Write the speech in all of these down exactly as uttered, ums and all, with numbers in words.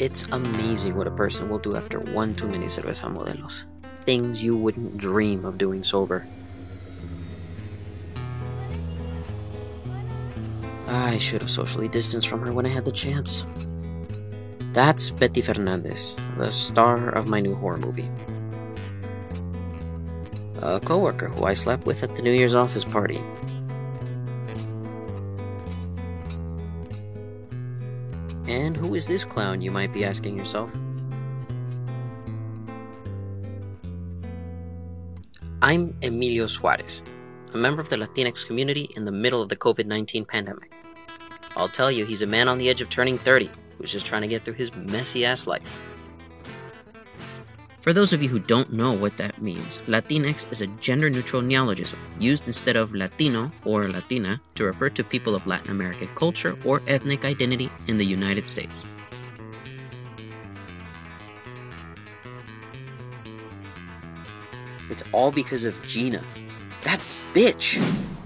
It's amazing what a person will do after one too many cerveza modelos. Things you wouldn't dream of doing sober. I should have socially distanced from her when I had the chance. That's Betty Fernandez, the star of my new horror movie. A coworker who I slept with at the New Year's office party. And who is this clown, you might be asking yourself? I'm Emilio Suarez, a member of the Latinx community in the middle of the COVID nineteen pandemic. I'll tell you, he's a man on the edge of turning thirty, who's just trying to get through his messy-ass life. For those of you who don't know what that means, Latinx is a gender-neutral neologism used instead of Latino or Latina to refer to people of Latin American culture or ethnic identity in the United States. It's all because of Gina. That bitch!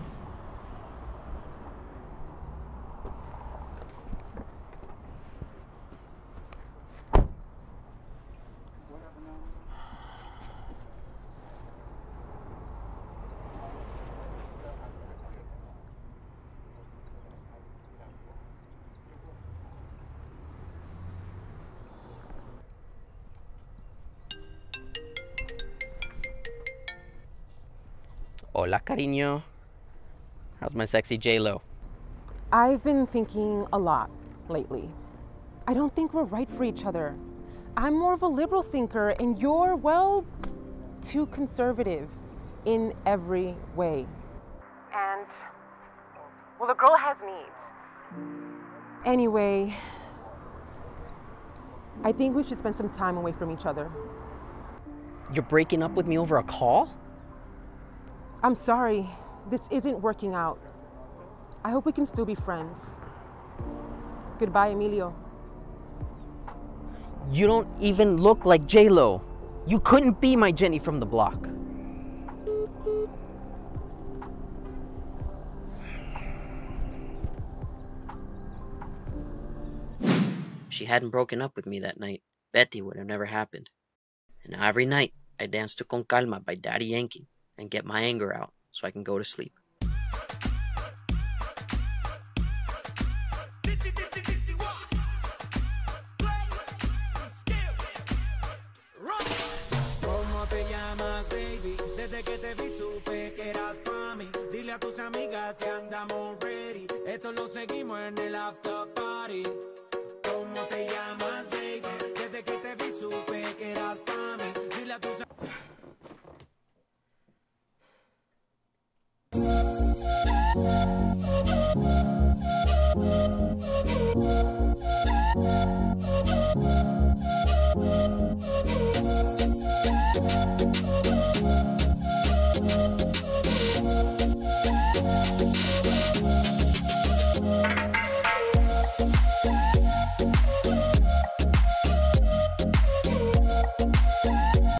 Hola, cariño. How's my sexy J-Lo? I've been thinking a lot lately. I don't think we're right for each other. I'm more of a liberal thinker, and you're, well, too conservative in every way. And, well, the girl has needs. Anyway, I think we should spend some time away from each other. You're breaking up with me over a call? I'm sorry, this isn't working out. I hope we can still be friends. Goodbye, Emilio. You don't even look like J-Lo. You couldn't be my Jenny from the block. If she hadn't broken up with me that night, Betty would have never happened. And now every night, I dance to Con Calma by Daddy Yankee and get my anger out so I can go to sleep. ¿Cómo te llamas, baby? Desde que te vi supe que eras pa' mí. Dile a tus amigas que andamos ready. Esto lo seguimos en el after party.